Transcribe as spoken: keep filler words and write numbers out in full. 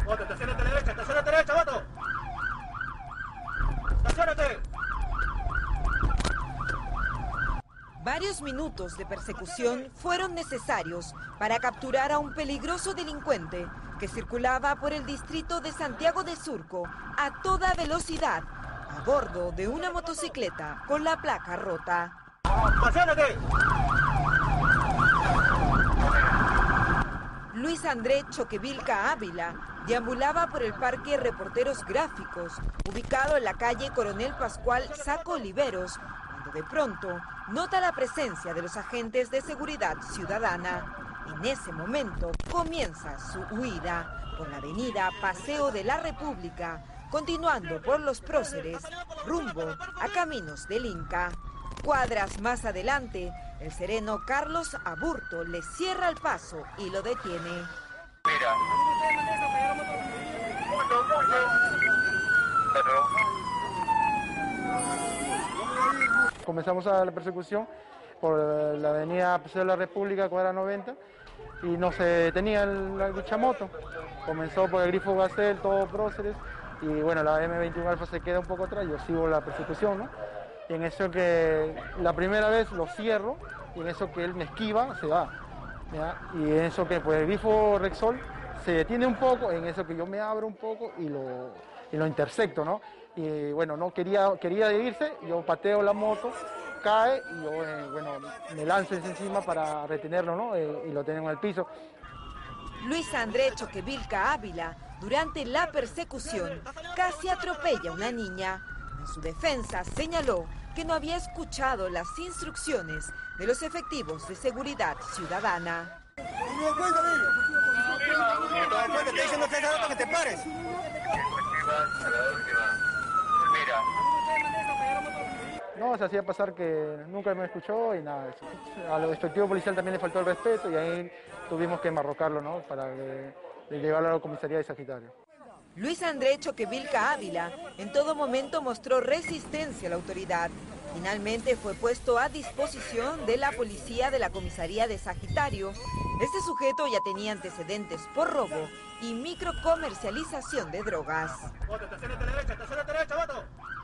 Voto, estacionate a la derecha, estacionate a la derecha, voto. ¡Estacionate! Varios minutos de persecución fueron necesarios para capturar a un peligroso delincuente que circulaba por el distrito de Santiago de Surco a toda velocidad, a bordo de una motocicleta con la placa rota. ¡Estacionate! Luis André Choquevilca Ávila deambulaba por el Parque Reporteros Gráficos, ubicado en la calle Coronel Pascual Saco Oliveros, cuando de pronto nota la presencia de los agentes de seguridad ciudadana. En ese momento comienza su huida por la avenida Paseo de la República, continuando por los Próceres, rumbo a Caminos del Inca. Cuadras más adelante, el sereno Carlos Aburto le cierra el paso y lo detiene. Mira. Comenzamos a la persecución por la avenida Paseo de la República, cuadra noventa, y no se detenía la luchamoto. Comenzó por el Grifo Gacel, todo Próceres, y bueno, la eme veintiuno Alfa se queda un poco atrás, yo sigo la persecución, ¿no? Y en eso que la primera vez lo cierro, y en eso que él me esquiva, se va. ¿Ya? Y en eso que pues el Grifo Rexol se detiene un poco, en eso que yo me abro un poco y lo, y lo intersecto, ¿no? Y bueno, no quería, quería irse, yo pateo la moto, cae y yo, eh, bueno, me lanzo encima para retenerlo, ¿no? Eh, y lo tengo en el piso. Luis André Choquevilca Ávila, durante la persecución, casi atropella a una niña. En su defensa señaló que no había escuchado las instrucciones de los efectivos de seguridad ciudadana. Que te pares. No, se hacía pasar que nunca me escuchó y nada. A los efectivos policial también le faltó el respeto y ahí tuvimos que enmarrocarlo, ¿no? Para de, de llevarlo a la comisaría de Sagitario. Luis André Choquevilca Ávila en todo momento mostró resistencia a la autoridad. Finalmente fue puesto a disposición de la policía de la comisaría de Sagitario. Este sujeto ya tenía antecedentes por robo y microcomercialización de drogas. Voto, estacionate a la derecha, estacionate a la derecha, voto.